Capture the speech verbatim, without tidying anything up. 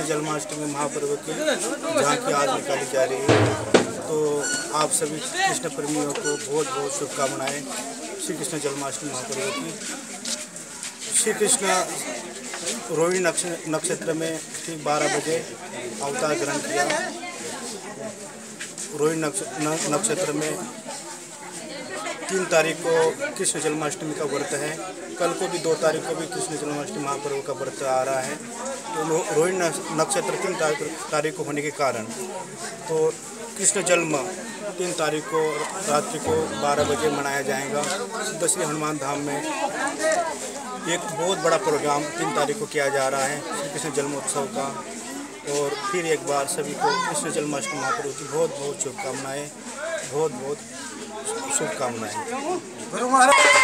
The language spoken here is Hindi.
कृष्ण जन्माष्टमी महापर्व की झांकी आज निकाली जा रही है। तो आप सभी कृष्ण प्रेमियों को बहुत बहुत शुभकामनाएं श्री कृष्ण जन्माष्टमी महापर्व की। श्री कृष्ण रोहिणी नक्षत्र में ठीक बारह बजे अवतार ग्रहण किया। रोहिणी नक्षत्र में तीन तारीख को कृष्ण जन्माष्टमी का व्रत है। कल को भी दो तारीख को भी कृष्ण जन्माष्टमी महापर्व का व्रत आ रहा है। तो रोहिणी नक्षत्र तीन तारीख को होने के कारण तो कृष्ण जन्म तीन तारीख को रात्रि को बारह बजे मनाया जाएगा। दशरथ हनुमान धाम में एक बहुत बड़ा प्रोग्राम तीन तारीख को किया जा रहा है श्री कृष्ण जन्मोत्सव का। और फिर एक बार सभी को कृष्ण जन्माष्टमी महापर्व की बहुत बहुत शुभकामनाएं, बहुत बहुत शुभकामनाएं।